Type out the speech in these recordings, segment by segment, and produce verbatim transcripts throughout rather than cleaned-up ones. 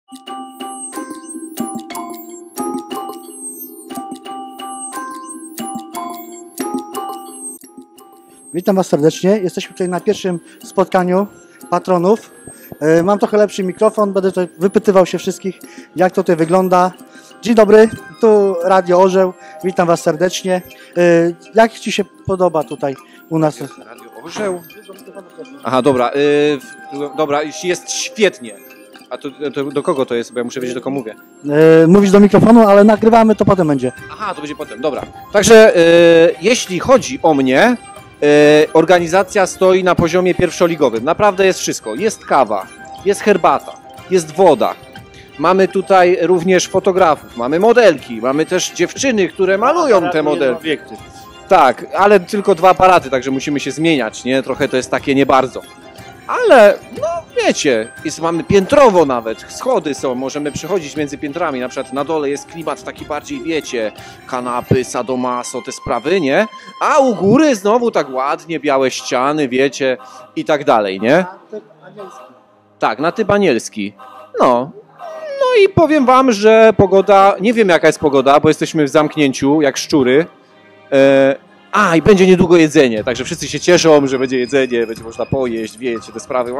Witam Was serdecznie. Jesteśmy tutaj na pierwszym spotkaniu patronów. Mam trochę lepszy mikrofon, będę tutaj wypytywał się wszystkich, jak to tutaj wygląda. Dzień dobry, tu Radio Orzeł. Witam Was serdecznie. Jak Ci się podoba tutaj u nas? Radio Orzeł? Aha, dobra. Yy, dobra, jest świetnie. A to, to do kogo to jest? Bo ja muszę wiedzieć, do kogo mówię. Yy, mówisz do mikrofonu, ale nagrywamy, to potem będzie. Aha, to będzie potem, dobra. Także yy, jeśli chodzi o mnie, yy, organizacja stoi na poziomie pierwszoligowym. Naprawdę jest wszystko. Jest kawa, jest herbata, jest woda. Mamy tutaj również fotografów, mamy modelki, mamy też dziewczyny, które malują te modelki. Tak, ale tylko dwa aparaty, także musimy się zmieniać, nie? Trochę to jest takie nie bardzo. Ale, no wiecie, jest, mamy piętrowo nawet, schody są, możemy przechodzić między piętrami, na przykład na dole jest klimat taki bardziej, wiecie, kanapy, sadomaso, te sprawy, nie? A u góry znowu tak ładnie, białe ściany, wiecie, i tak dalej, nie? Tak, na typ anielski. No. No i powiem Wam, że pogoda, nie wiem jaka jest pogoda, bo jesteśmy w zamknięciu, jak szczury. E, a, i będzie niedługo jedzenie, także wszyscy się cieszą, że będzie jedzenie, będzie można pojeść, wiecie, te sprawy.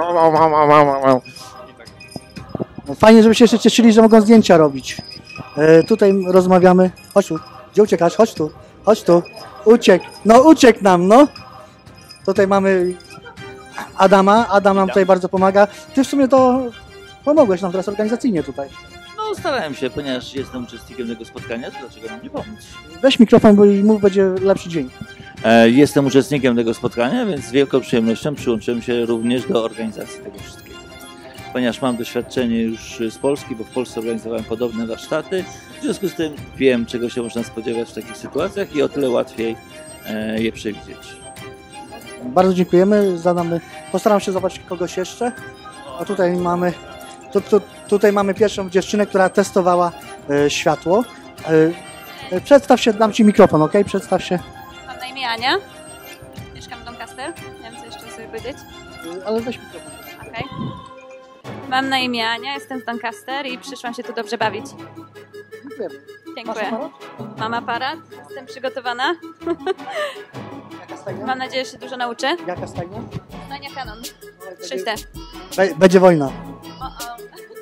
No fajnie, żeby się jeszcze cieszyli, że mogą zdjęcia robić. E, tutaj rozmawiamy. Chodź tu, gdzie uciekasz? Chodź tu, chodź tu. Uciekł, no uciekł nam, no. Tutaj mamy Adama, Adam nam tutaj bardzo pomaga. Ty w sumie to pomogłeś nam teraz organizacyjnie tutaj. No starałem się, ponieważ jestem uczestnikiem tego spotkania, to dlaczego mam nie pomóc? Weź mikrofon, bo i mów, będzie lepszy dzień. E, jestem uczestnikiem tego spotkania, więc z wielką przyjemnością przyłączyłem się również do organizacji tego wszystkiego. Ponieważ mam doświadczenie już z Polski, bo w Polsce organizowałem podobne warsztaty, w związku z tym wiem, czego się można spodziewać w takich sytuacjach i o tyle łatwiej e, je przewidzieć. Bardzo dziękujemy, zadamy, postaram się zobaczyć kogoś jeszcze. A tutaj mamy, tu, tu, tutaj mamy pierwszą dziewczynę, która testowała e, światło. E, e, przedstaw się, dam Ci mikrofon, ok? Przedstaw się. Mam na imię Ania, mieszkam w Doncaster, nie wiem co jeszcze sobie powiedzieć. E, ale weź mikrofon. Okay. Mam na imię Ania, jestem z Doncaster i przyszłam się tu dobrze bawić. Dziękujemy. Dziękuję. Masz aparat? Mam aparat, jestem przygotowana. Jaka stajnia? Mam nadzieję, że się dużo nauczę. Jaka stajnia? Stajnia Canon, trzy D. Be, będzie wojna. O, o.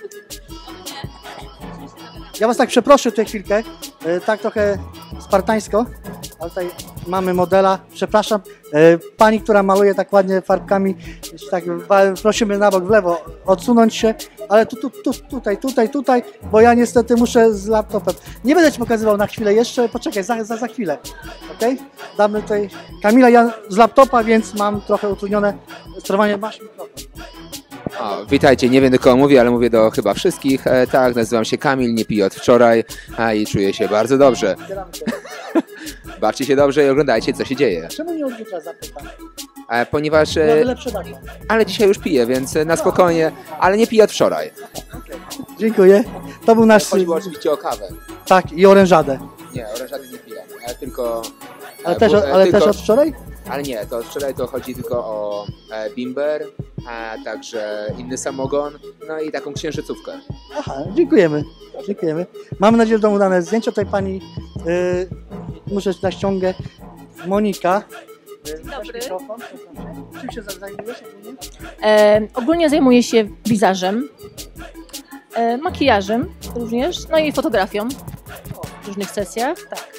Ja Was tak przeproszę tutaj chwilkę, e, tak trochę spartańsko, ale tutaj mamy modela, przepraszam, e, pani, która maluje tak ładnie farbkami, tak prosimy na bok, w lewo, odsunąć się, ale tu, tu, tu, tutaj, tutaj, tutaj, bo ja niestety muszę z laptopem. Nie będę Ci pokazywał na chwilę jeszcze, poczekaj, za, za, za chwilę, ok? Damy tutaj Kamila, ja z laptopa, więc mam trochę utrudnione sterowanie, masz mikrofon. O, witajcie, nie wiem do kogo mówię, ale mówię do chyba wszystkich. E, tak, nazywam się Kamil, nie piję od wczoraj a, i czuję się bardzo dobrze. Bawcie się dobrze i oglądajcie, co się dzieje. Czemu nie od jutra zapytam? E, ponieważ... E, ale dzisiaj już piję, więc na spokojnie, ale nie piję od wczoraj. Dziękuję. To był nasz... Chodziło oczywiście o kawę. Tak, i orężadę. Nie, orężady nie piję, ale tylko... Ale, też, ale tylko, też od wczoraj? Ale nie, to od wczoraj to chodzi tylko o e, bimber, a także inny samogon, no i taką księżycówkę. Aha, dziękujemy. Dziękujemy. Mamy nadzieję, że będą udane zdjęcia. Tutaj pani, yy, muszę na ściągę, Monika. Dzień dobry. Czym się zajmujesz? E, ogólnie zajmuję się wizażem, e, makijażem również, no i fotografią w różnych sesjach. Tak.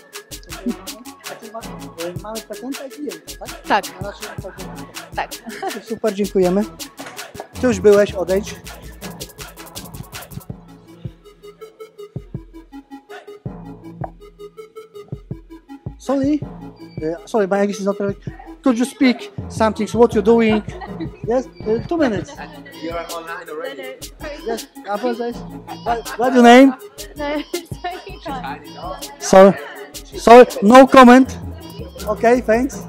Mamy petenta i klienta, tak? Tak. Tak. Super, dziękujemy. Ty już byłeś, odejdź. Sorry, uh, sorry, my English is not perfect. Could you speak something? What you're doing? Yes, uh, two minutes. You are online already. Yes, I apologize. What, what's your name? Sorry, sorry, no comment. Okay, thanks.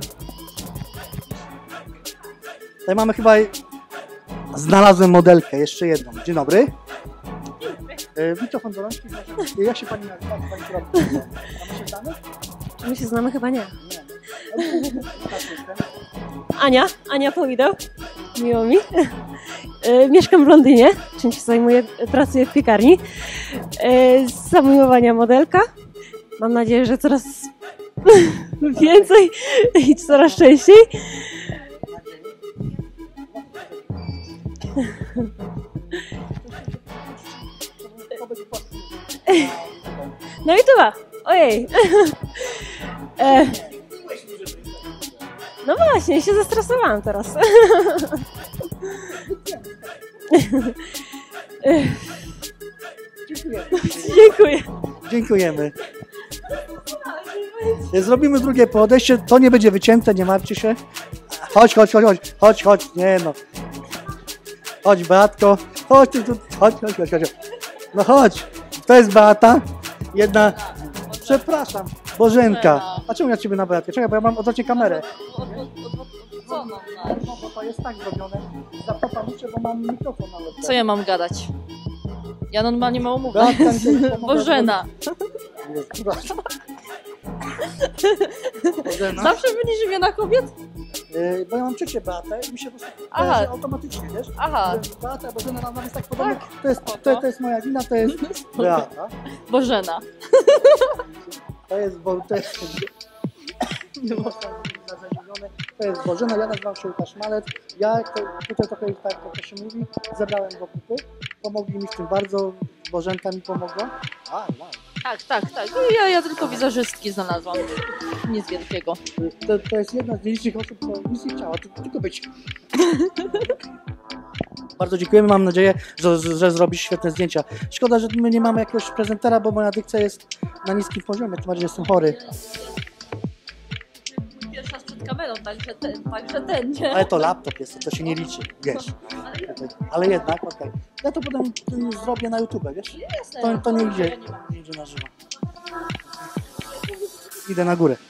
Tutaj mamy chyba... Znalazłem modelkę, jeszcze jedną. Dzień dobry. E, mikrofon do rączki. Jak się pani nazywa? Pani my się znamy? Czy my się znamy? Chyba nie. Nie. Ania, Ania Powideł. Miło mi. E, mieszkam w Londynie, czym się zajmuję, pracuję w piekarni. E, z zamiłowania modelka. Mam nadzieję, że coraz więcej i coraz częściej. No i tyle. Ojej. E, no właśnie, się zestresowałam teraz. Dziękuję. Dziękujemy. Zrobimy drugie podejście, to nie będzie wycięte, nie martwcie się. Chodź, chodź, chodź, chodź, chodź, chodź, nie no. Chodź, Beatko, chodź, tu, tu, chodź, chodź, chodź, chodź. No chodź, to jest Beata, jedna, przepraszam, Bożenka. A czemu ja ciebie na Beatkę? Czekaj, bo ja mam odwrotnie kamerę. Co mam No bo to jest tak zrobione, zapytam muszę, bo mam mikrofon na lepce. Co ja mam gadać? Ja normalnie mało mówię. Beatka mi się pomogła. Bożena. Bożena. Zawsze będziesz imiona kobiet? Yy, bo ja mam ciocię Beatę i mi się po prostu Aha. kojarzy automatycznie, wiesz? Aha. Że Beata, Bożena nam jest tak podobnie. To jest, to, to jest moja wina, to jest Beata. Bożena. To jest, bo to jest... Nie można mówić na zamienione. To jest Bożena, ja nazywam się Łukasz Malec. Ja to, tutaj trochę tak jak to się mówi, zebrałem do kupy. Pomogli mi w tym bardzo, Bożenka mi pomogła. A, wow. Tak, tak, tak. No ja, ja tylko wizerzystki znalazłam. Nic wielkiego. To, to jest jedna z nielicznych osób, która nic nie chciała, tylko, tylko być. Bardzo dziękujemy, mam nadzieję, że, że zrobisz świetne zdjęcia. Szkoda, że my nie mamy jakiegoś prezentera, bo moja dykcja jest na niskim poziomie, tym bardziej jestem chory. Pierwsza raz przed kamerą, także ten, także ten, nie? Ale to laptop jest, to się nie liczy, wiesz. Ale jednak, okej. Okay. Ja to potem y, zrobię na YouTube, wiesz? To, to nie idzie, nie idzie na żywo. Idę na górę.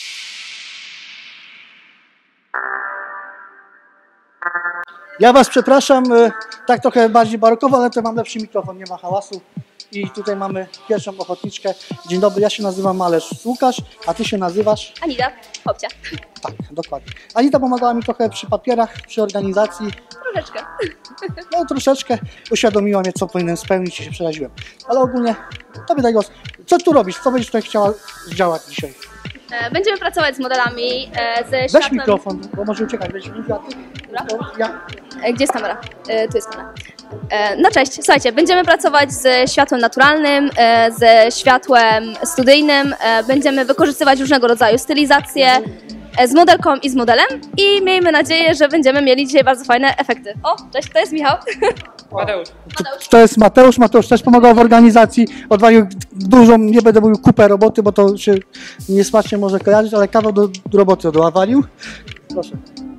Ja was przepraszam, y, tak trochę bardziej barokowo, ale to mam lepszy mikrofon, nie ma hałasu. I tutaj mamy pierwszą ochotniczkę. Dzień dobry, ja się nazywam Malesz Łukasz, a ty się nazywasz? Anita, chłopcia. Tak, dokładnie. Anita pomagała mi trochę przy papierach, przy organizacji. Troszeczkę. No troszeczkę uświadomiła mnie, co powinienem spełnić i się przeraziłem. Ale ogólnie, tobie daj głos. Co tu robisz? Co będziesz tutaj chciała zdziałać dzisiaj? E, Będziemy pracować z modelami, e, ze Weź światłem... mikrofon, bo może uciekać. Weź mikrofon. Ja. E, Gdzie jest kamera? E, Tu jest kamera. E, No cześć, słuchajcie, będziemy pracować ze światłem naturalnym, e, ze światłem studyjnym, e, będziemy wykorzystywać różnego rodzaju stylizacje e, z modelką i z modelem i miejmy nadzieję, że będziemy mieli dzisiaj bardzo fajne efekty. O, cześć, to jest Michał. Mateusz. To, to jest Mateusz. Mateusz też pomagał w organizacji. Odwalił dużą, nie będę mówił kupę roboty, bo to się niesmacznie może kojarzyć, ale kawał do, do roboty odwalił. Proszę.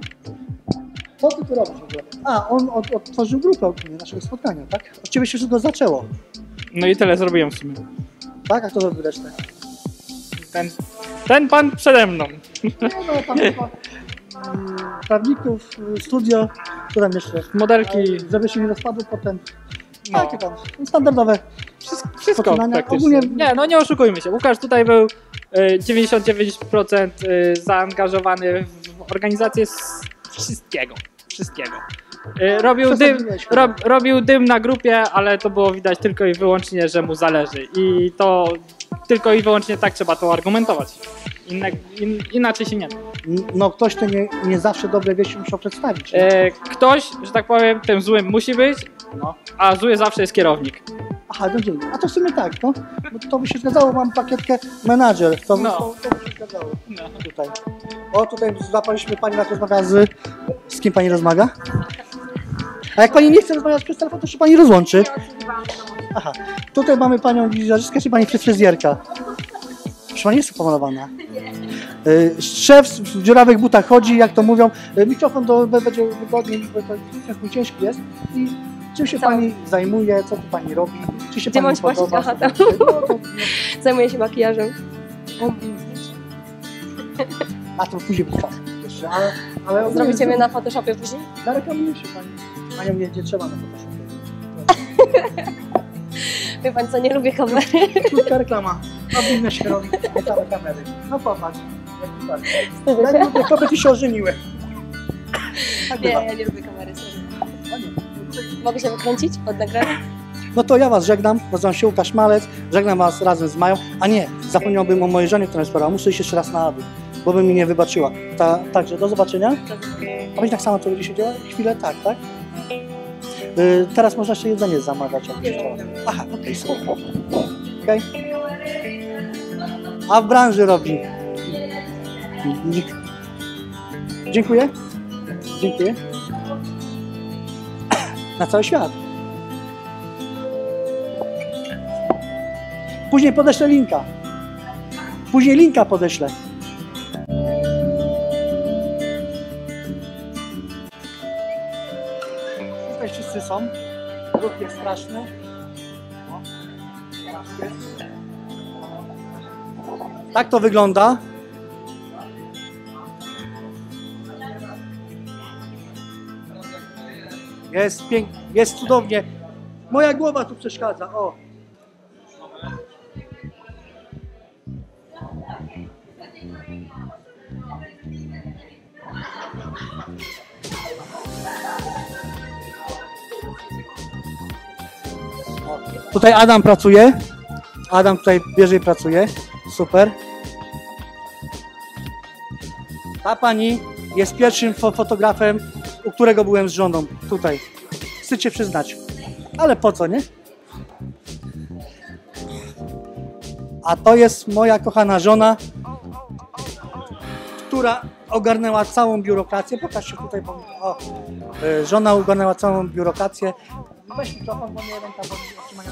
Co ty tu robisz w ogóle? A, on od, otworzył grupę ogólnie naszego spotkania, tak? Od ciebie się wszystko zaczęło. No i tyle zrobiłem w sumie. Tak? A kto zrobił resztę? Ten, ten pan przede mną. Nie no, tam chyba mm, prawników, studio, co tam jeszcze? Modelki. A, żeby się nie rozpadły potem. No. Takie tam, standardowe. Wszystko, wszystko Poczynania. praktycznie. Ogólnie- Nie, no nie oszukujmy się. Łukasz tutaj był y, dziewięćdziesiąt dziewięć procent y, zaangażowany w organizację z wszystkiego. Wszystkiego. Y, robił, dym, Przesadziłeś chyba. rob, robił dym na grupie, ale to było widać tylko i wyłącznie, że mu zależy. I to tylko i wyłącznie tak trzeba to argumentować. Inne, in, inaczej się nie da. No ktoś, kto nie, nie zawsze dobre wieści musiał przedstawić. nie? E, ktoś, że tak powiem, tym złym musi być, No. a zły zawsze jest kierownik. Aha, no dzień. A to w sumie tak, no. Bo to by się zgadzało, mam pakietkę menadżer. To, No. to, to by się zgadzało. No. Tutaj. O, tutaj złapaliśmy pani, jak rozmawia z... Z kim pani rozmawia? A jak pani nie chce rozmawiać przez telefon, to się pani rozłączy. Aha. Tutaj mamy panią wizerzystkę, czy pani fryzjerka? Proszę pani, jest tu pomalowana. Y, Szef w dziurawych butach chodzi, jak to mówią. Y, Mikrofon do, będzie wygodniej, bo to ciężki, ciężki jest. I czym się pani zajmuje, co tu pani robi? Czy się Gdzie pani mam spłacić? podoba? Aha, tam. No, to, Zajmuję się makijażem. a to później będzie jeszcze, ale, ale ogólnie Zrobicie mnie na Photoshopie później? zareklamuje się pani. Panią nie, nie trzeba na Photoshopie. Wie pan co, nie lubię kamery. Krótka reklama. Obinne się robi, nie same kamery. No popatrz. Jaki tak. Wstydzę Ja się? nie lubię, kobiety się ożeniły. Tak Nie, bywa. ja nie lubię kamery, sorry. A nie, Mogę się wykręcić od nagrania? No to ja was żegnam, nazywam się Łukasz Malec, żegnam was razem z Mają, a nie, zapomniałbym o mojej żonie, która jest sprawała, muszę iść jeszcze raz na dół, bo by mi nie wybaczyła. Ta, także do zobaczenia. A będzie tak samo, co będzie siedziała? Chwilę, tak, tak? Yy, teraz można jeszcze jedzenie zamawiać, jak będzie chciała. Aha, okej, okay, super. Okej. Okay. A w branży robi. Dziękuję. Dziękuję. Na cały świat. Później podeślę linka. Później linka podeślę. Tutaj wszyscy są. Ruch jest straszny. O, strasznie. Tak to wygląda. Jest pięknie, jest cudownie. Moja głowa tu przeszkadza. O. Tutaj Adam pracuje. Adam tutaj bierze i pracuje. Super. Ta pani jest pierwszym fo fotografem, u którego byłem z żoną. Tutaj. Wstyd się przyznać. Ale po co, nie? A to jest moja kochana żona, która ogarnęła całą biurokrację. Pokaż się tutaj, bo o, żona ogarnęła całą biurokrację. Weź mikrofon, bo nie ręka, bo nie otrzymania.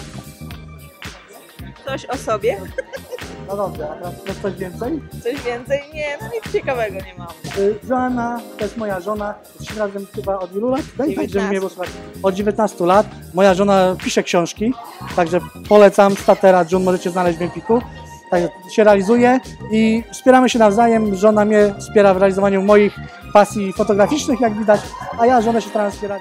Coś o sobie? No dobrze, a teraz coś więcej? Coś więcej? Nie, no nic ciekawego nie mam. Joanna, to jest moja żona, jesteśmy razem chyba od ilu lat? Daj tak, żeby mnie posłuchać. Od dziewiętnastu lat. Moja żona pisze książki, także polecam Statera June, możecie znaleźć w Empiku. Także się realizuje i wspieramy się nawzajem. Żona mnie wspiera w realizowaniu moich pasji fotograficznych, jak widać, a ja żonę się staram wspierać.